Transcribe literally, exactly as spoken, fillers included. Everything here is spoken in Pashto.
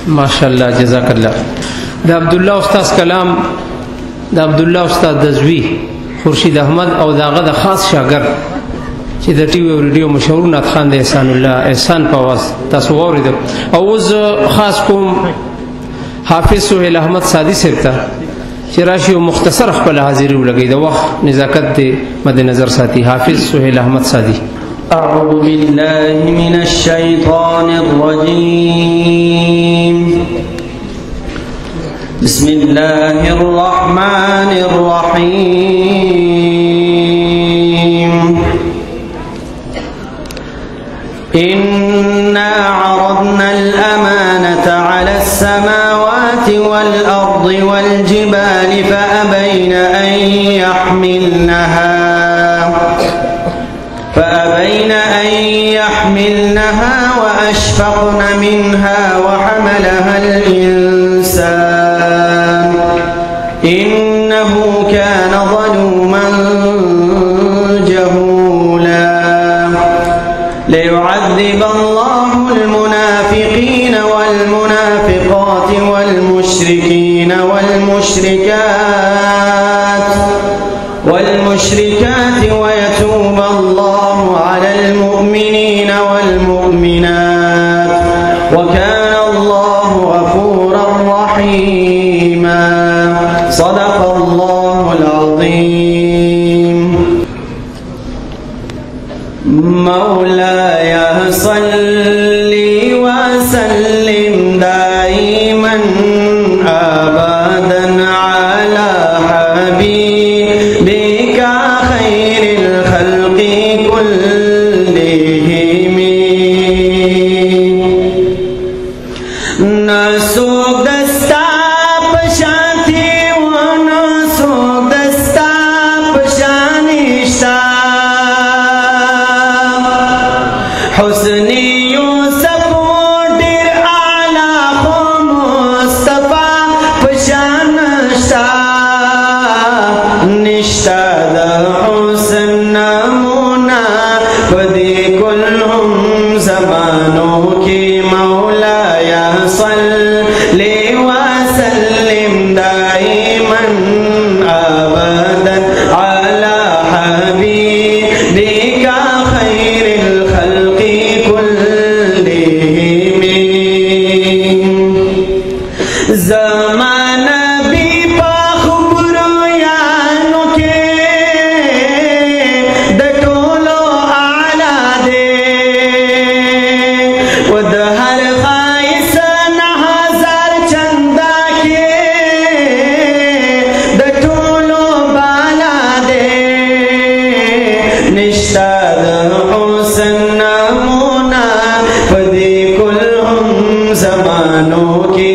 ماشاءالله جزاک الله. د عبد الله استاد کلام د عبد الله استاد دزوی خورشید احمد او داغه د خاص شاګرد چې د ټي وي او ریډیو مشهور نعت خان د احسان الله احسان په واس تاسو واورید. او اوس خاص کوم حافظ سهیل احمد سادی صاحب ته چې راشي او مختصر خپل حاضری ولګي د وخت نزاکت دې مد نظر ساتي. حافظ سهیل احمد سادی. أعوذ بالله من الشيطان الرجيم. بسم الله الرحمن الرحيم. إنا عرضنا الأمانة على السماوات والأرض والجبال فأبين أن يحملنها فأبين أن يحملنها وأشفقن منها وحملها الإنسان إنه كان ظلوما جهولا. ليعذب الله المنافقين والمنافقات والمشركين والمشركات والمشركات ويتوب الله على المؤمنين والمؤمنات وكان الله غفورا رحيما. صدق الله العظيم. مولاي صل وسلم دائما أبدا على حبيبك خير الخلق كلهم. نسوک دستا پشانتی و نسوک دستا پشانشتا حسنی یوسف ډیر اعلی خو مصطفی پشانشتا نشتا د حسن نمونه پدې کلهم زمانو کې. مولاي صل وسلم دائما ابدا على حبيبك خير الخلق كلهم. زمان نبی په خبرو یانو کې د ټولو اعلی دی و د هر خایس نه هزار چندا کې د ټولو بالا دی. نشتا د حسن نمونه په دې کلهم زمانو کې.